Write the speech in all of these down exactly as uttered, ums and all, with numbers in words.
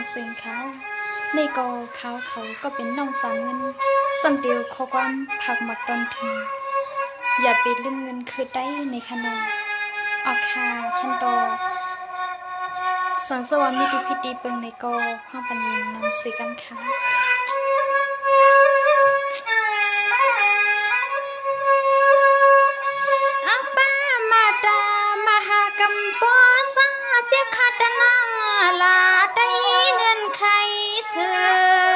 เสียงเขาในกอเขาเขาก็เป็นน้องสามเงินสำเดียวขอความผักหมักดอนถึงอย่าไปลืมเงินคือได้ในขนมออกคาชันโตสังสวามิติพิตีเปิงในกอความปัญญานำสีกำค้าอาป้ามาดามหากำปอสาเปียขาดนาลาได้เงินใครเสือ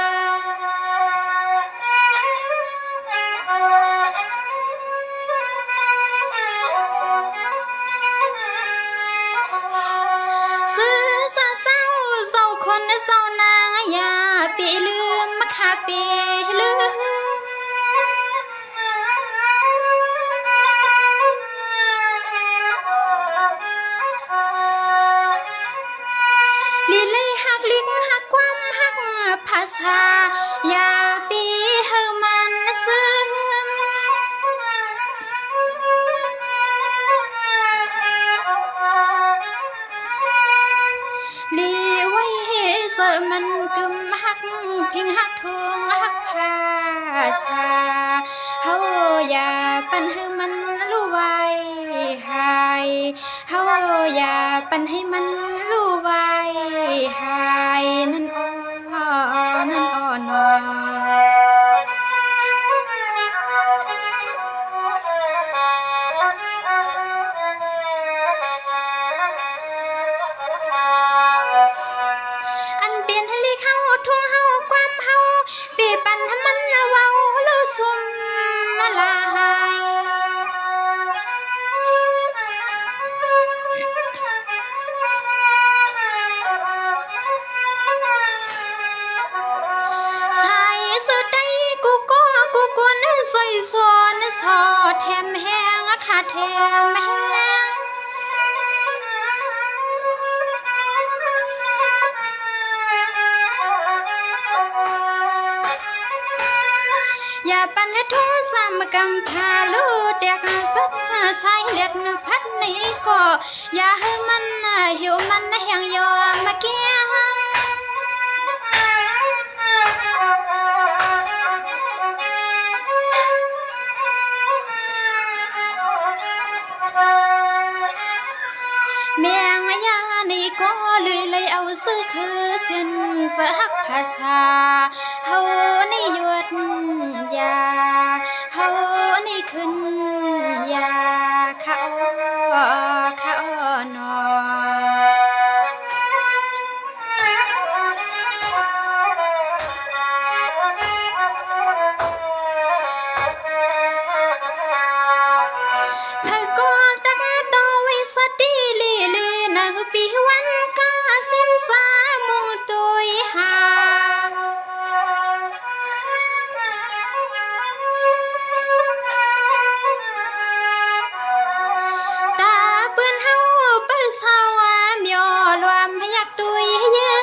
คนเศร้านางอย่าไปลืมมาขาไปลืมลีเลยหักลิงหักความหักภาษาอย่าไปเฮมันซึ้งลีไว้เสือมันกึมหักพิงหักทวงหักภาษาเฮาอย่าปันให้มันรู้ไว้หายเฮาอย่าปันให้มันรู้ไว้หายนั่นอ้อนั่นอ้อนอสอนสอแถมแห้งขาแถมแห้งอย่าปันทุ่งสามกำพาลูเด็กสักสายเล็ดพัดนี้ก็อย่าให้มันหิวมันแห้งยอมมาเกี้ยก็เลยเลยเอาซื้อคือเส้นสหักภาษาเฮาในหยุดยาเฮาในขึ้นยาข้าข้านอปีวันกาเส้นสามูตัวหาตาปืนเฮาเปิ้ลสาวเมียวรวมพยักตัวเยอะ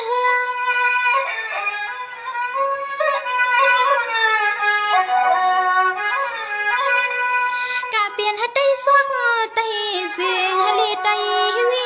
กาเปลี่ยนให้ได้สักไตเสียงให้ลีไตวี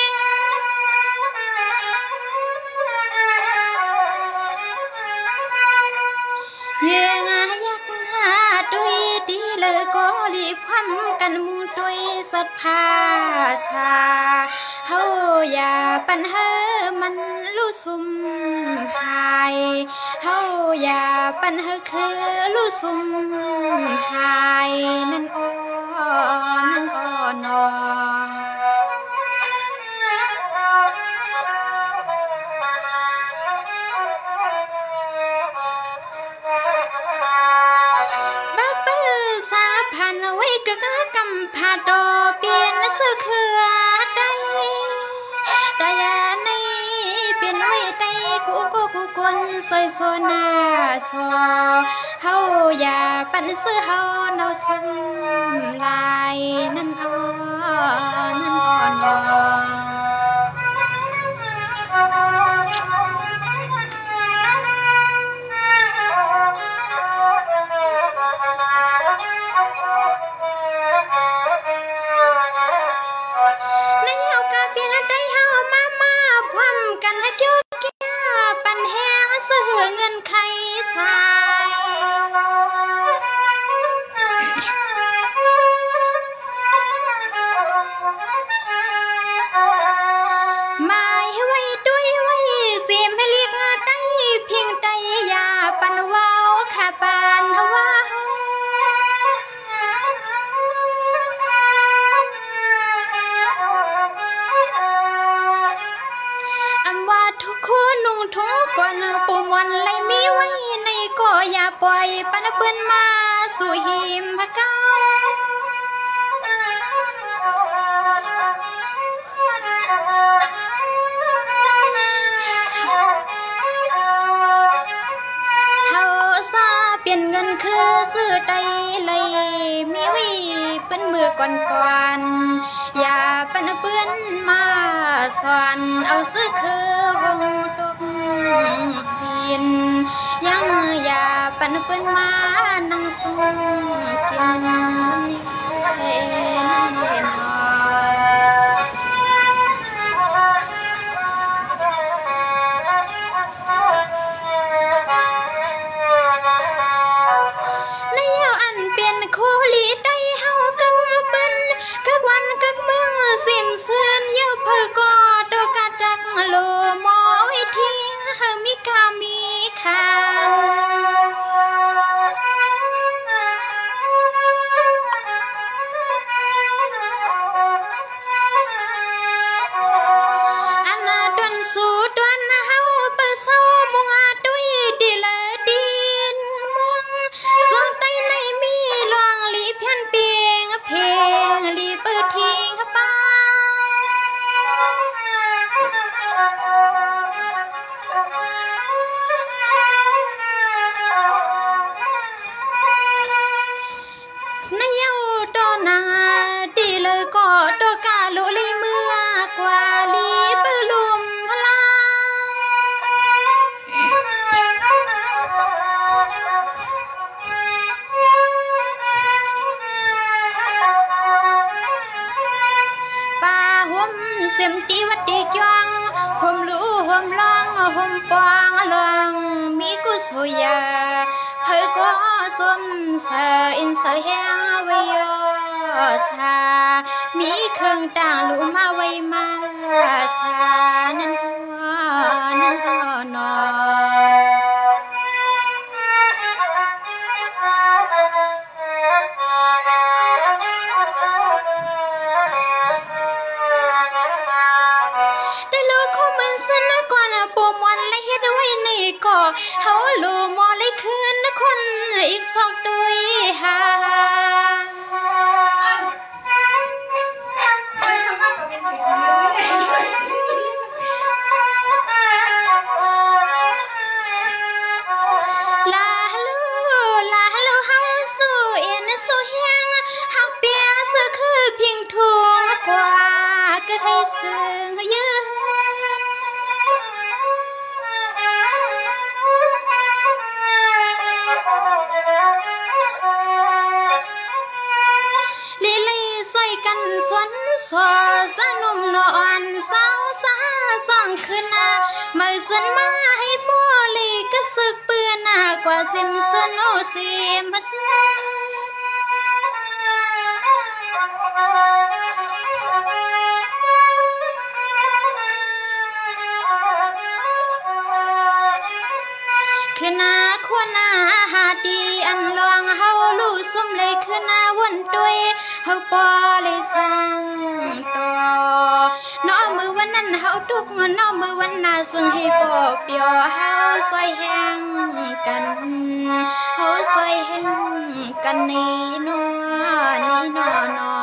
ยังยักหาด้วยดีเลยก็รีบพันกันมูด้วยสัตว์ภาษาเฮาอย่าปัญหามันลู่ซุ่มหายเฮาอย่าปัญหาคือลู่ซุ่มหายนั่นอ้อนั่นอ้อนอไว้กึกกำพาดอเปลี่ยนซื้อเครือได้แต่ยาในเปลี่ยนไว้ได้กูกูกูกวนซอยโซนาซอเฮาอย่าปั่นซื้อเฮาเนาซึมลายนั่นอ้อนั่นอ่อนวอนในเอากาเปลี่ยนได้เฮามามาพร้อมกันนะเกี่ยวซื้อเงินใครสายหมายไว้ด้วยไว้เสียมให้เรียกได้เพียงใดอย่าปันเว้าข้าปานทว่าอำว่าทุกคนนุ่งทุกก่อนปูมวันไล่มีไว้ในก็อย่าปล่อยปันเปิ้นมาสู่หิมพะเก้าเปลี่ยนเงินคือซื้อใดเลยมีวิเป็นมือก่อนก่อนอย่าเป็นเปื้อนมาสอนเอาซื้อคือวงตกเรียนยังอย่าเป็นเปื้อนมานั่งส่งกินเห็นเห็นคู่ลีได้เฮากักเป็นกักวันกักเมืองสิมเสือนเยาเพอก็ตกะดักโลมอไว้ที่เฮามีกามีคันอันน่ะดวนสู่ดวนเฮาเปิ้เศร้ามุงอาด้วยดีละดินเมืองสองใต้ในมีลองลีเพียนเปียงเพลงลีเปิดทิ้งป้าในเยาตอนาดีเลยก็ตอกาลุลีเมื่อกว่าลีเปิดลุมพลาป่าห่มเสียมตีวัดตีจวงห่มลู่ห่มลองห่มปองลองมีกุศลยาเธอก็สมเสอินเสแหงไว้ยอสามีเครื่องต่างลู่มาไว้มาสานั่นพ่อนั่นพ่อนอก็เฮาลูมอเลยคืนคนอีกสองตุยหาลาลูลาลูเฮาสู้เอ็นสู้เฮียงหักเปียซื้อคือเพียงทุ่งกว่าก็ให้ซึ้งยืนลีลีสวยกันสวนสอสนุ่มนอนสาวสาสองคืนนาไม่สนมาให้โมลีก็สึกเปื้อนหน้ากว่าเซมสนโอเซมภาษาคือนาควรนาหาดีอันลองเฮาลู่ซุ่มเลยคือนาวนด้วยเฮาปอเลยสั่งต่อน้อมือวันนั้นเฮาทุกน้อมือวันน่าซึ่งให้ปอเปียวเฮาซอยแห้งกันเฮาซอยแห้งกันนี่นอนี่นอนอ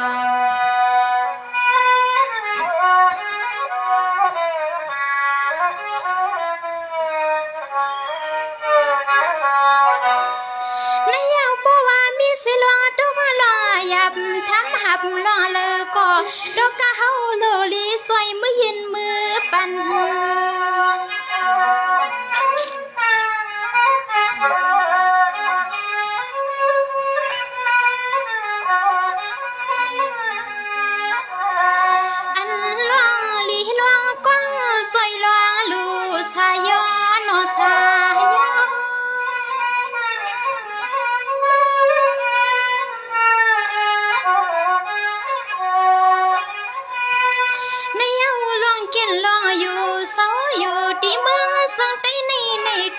ทำหับลอเลยก็ดอกกะเฮาโลลีสวยมือยินมือปันอันลองลีลองกว้างสวยลองลูสายอนอสา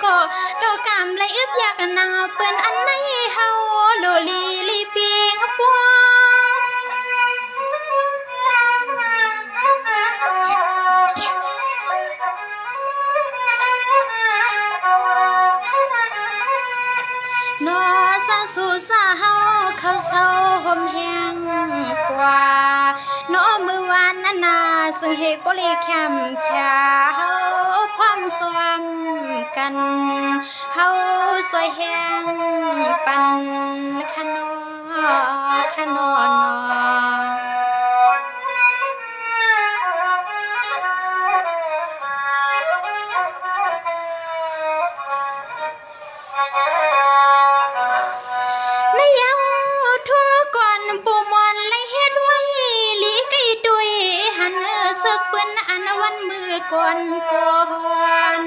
ก็โดกามเลยอึบอยากนาเปิ้นอันไหนเฮาโลลีลีปีงปัวนอซาสูซาเฮาเขาเศร้าห่มแห้งกว่านอมือวานนานาซึ่งเหตุบริแคมแค่เฮาพร้อมสวมกันเฮาสวยแห้งปันขนอขนอนวันมือก่อนก่อน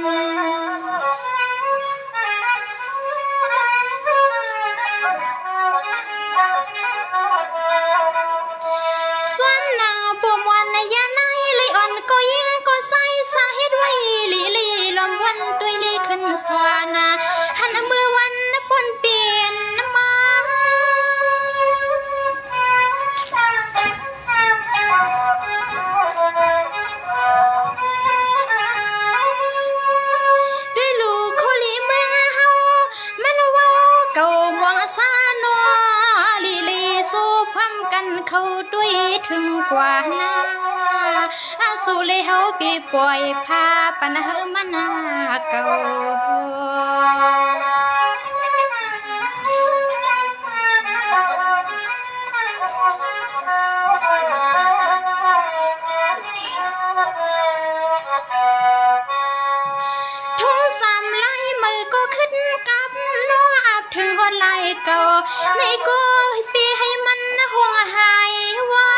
ส่วนนางปูมวันยาไนเลยอ่อนก็ยิงก็ใส่สาเหตุไว้ลีลีลมวันตุยลีขึ้นสวานาหันมือวันปนเปลี่ยนมาเขาด้วยถึงกว่านาอาสูเลยเฮาปีปล่อยพาปันเฮามานาเก่าทุ่งสามไล่มือก็ขึ้นกับน้ออับถึงหดไหลเก่าในก็ปีให้มันห่วงหายไว้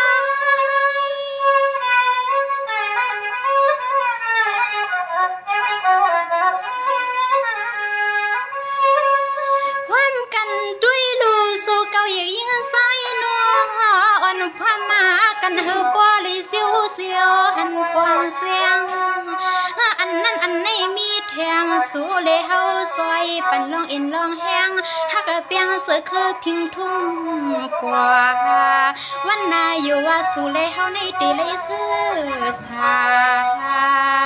ความกันด้วยลูสู่เก่าอย่างยิ่งใส่นัวอ่อนความมากันเฮอปอลิเสียวเสียวหันปอนเสียงอันนั้นอันนี้มีแทงสู่เลยเฮาซอยปันลองอินลองแห้งฮักเปียงเสือคือพิงทุ่งกว่าวันนาอยู่ว่าสู่เลยเฮาในตีเลยซื้อสา